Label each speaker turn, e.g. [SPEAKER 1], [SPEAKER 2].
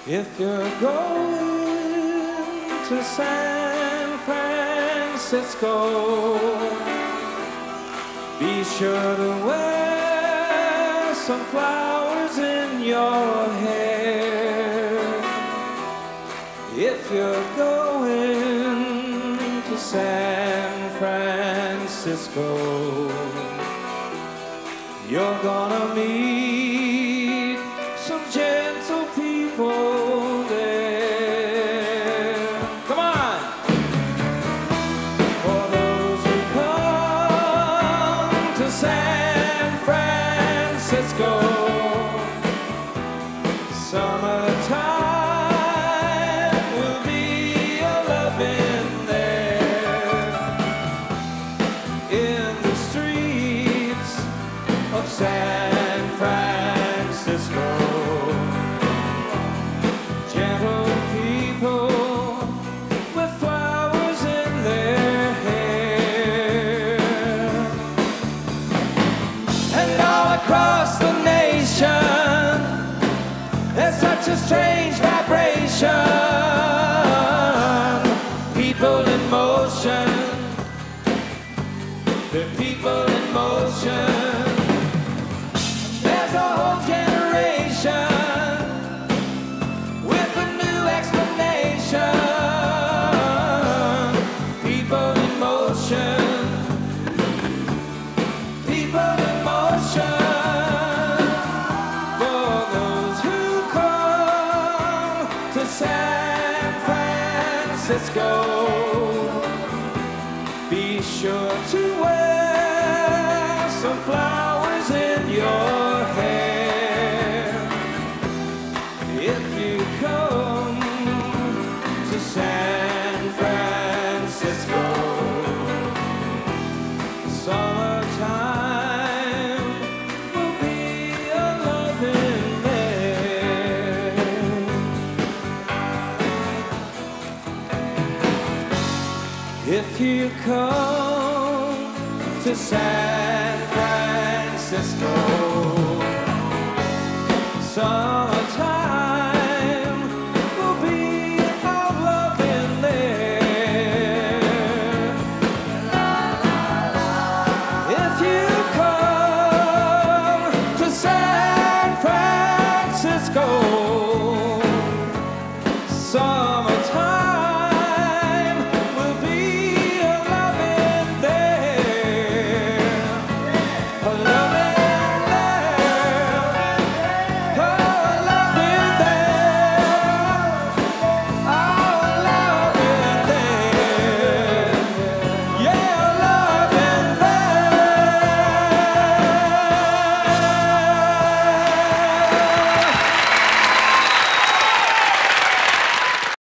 [SPEAKER 1] If you're going to San Francisco, be sure to wear some flowers in your hair. If you're going to San Francisco, you're gonna meet some gentle people there. Come on! For those who come to San Francisco, summertime will be a loving there. In the streets of San Francisco, gentle people with flowers in their hair. And all across the nation, there's such a strange vibration. People in motion, the people in motion. There's a whole generation with a new explanation. People in motion, people in motion. For those who come to San Francisco, be sure to wear some flowers in your hair. If you come to San Francisco, summertime will be a loving there. If you come to San Francisco, summertime will be a loving there. If you come to San Francisco,